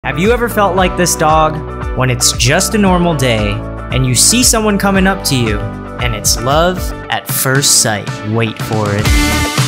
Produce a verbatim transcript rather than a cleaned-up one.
Have you ever felt like this dog when it's just a normal day and you see someone coming up to you and it's love at first sight? Wait for it.